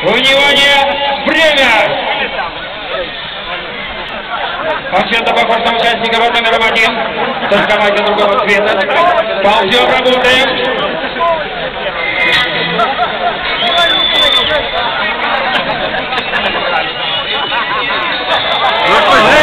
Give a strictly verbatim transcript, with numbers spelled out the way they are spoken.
Внимание! Время! Акцент похож на участника под номером один. Только майка другого цвета. Ползем, работаем. Good for